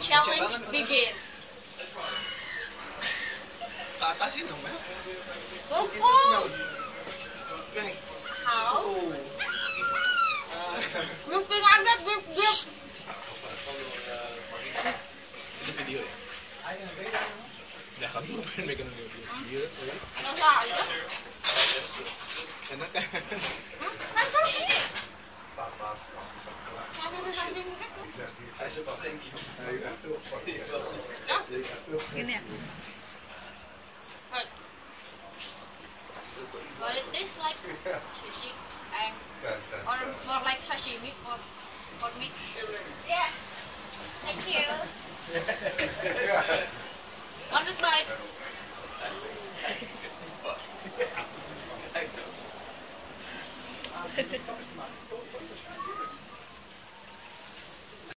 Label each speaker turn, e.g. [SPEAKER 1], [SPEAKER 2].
[SPEAKER 1] challenge begin.
[SPEAKER 2] Ke atasin dong, Mel.
[SPEAKER 1] Pukul.
[SPEAKER 2] Nih.
[SPEAKER 1] How? Grupin aja, grup.
[SPEAKER 2] Ini video ya? Udah kamu pengen megang video.
[SPEAKER 1] Nggak salah.
[SPEAKER 2] Enak kan?
[SPEAKER 1] Kan sashimi.
[SPEAKER 3] Gini ya.
[SPEAKER 1] Well, it tastes like sushi and or more like sashimi for me.